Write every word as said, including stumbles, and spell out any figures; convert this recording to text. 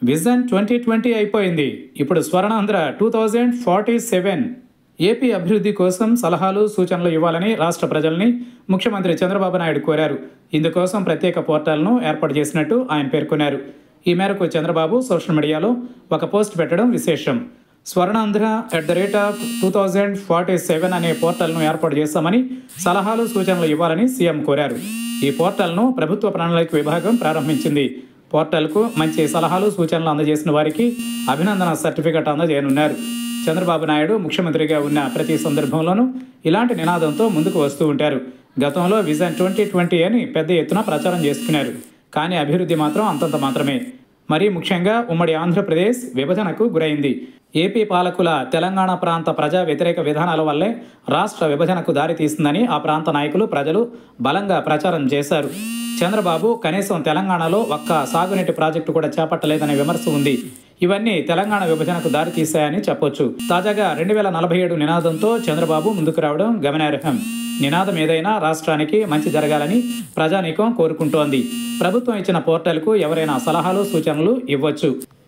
Vision twenty twenty అయిపోయింది. ఇప్పుడు Swarnandhra two thousand forty seven. AP అభివృద్ధి కోసం సలహాలు సూచనలు ఇవ్వాలని రాష్ట్ర ప్రజల్ని ముఖ్యమంత్రి చంద్రబాబు నాయుడు కోరారు. ఇందుకోసం ప్రత్యేక పోర్టల్ను ఏర్పాటు చేసినట్టు ఆయన పేర్కొన్నారు. ఈ మేరకు చంద్రబాబు సోషల్ మీడియాలో ఒక పోస్ట్ పెట్టడం విశేషం. Swarnandhra at the rate of two thousand forty seven అనే పోర్టల్ను ఏర్పాటు చేస్తామని సలహాలు సూచనలు ఇవ్వాలని సీఎం కోరారు. ఈ పోర్టల్ను ప్రభుత్వ ప్రణాళిక విభాగం ప్రారంభించింది. పోర్టల్కు మంచి సలహాలు సూచనలు అందజేసిన వారికి అభినందన సర్టిఫికెట్ అందజేయనున్నారు. చంద్రబాబు నాయుడు ముఖ్యమంత్రిగా ఉన్న ప్రతి సందర్భంలోనూ ఇలాంటి నినాదంతో ముందుకు వస్తూ ఉంటారు. గతంలో విజన్ ట్వంటీ ట్వంటీ అని పెద్ద ఎత్తున ప్రచారం చేసుకున్నారు. కానీ అభివృద్ధి మాత్రం అంతంత మాత్రమే. మరీ ముఖ్యంగా ఉమ్మడి ఆంధ్రప్రదేశ్ విభజనకు గురైంది. ఏపీ పాలకుల తెలంగాణ ప్రాంత ప్రజా వ్యతిరేక విధానాల వల్లే రాష్ట్ర విభజనకు దారితీస్తుందని ఆ ప్రాంత నాయకులు ప్రజలు బలంగా ప్రచారం చేశారు. చంద్రబాబు కనీసం తెలంగాణలో ఒక్క సాగునీటి ప్రాజెక్టు కూడా చేపట్టలేదనే విమర్శ ఉంది. ఇవన్నీ తెలంగాణ విభజనకు దారితీశాయని చెప్పొచ్చు. తాజాగా రెండు వేల నలభై ఏడు నినాదంతో చంద్రబాబు ముందుకు రావడం గమనార్హం. నినాదం ఏదైనా రాష్ట్రానికి మంచి జరగాలని ప్రజానీకం కోరుకుంటోంది. ప్రభుత్వం ఇచ్చిన పోర్టల్కు ఎవరైనా సలహాలు సూచనలు ఇవ్వచ్చు.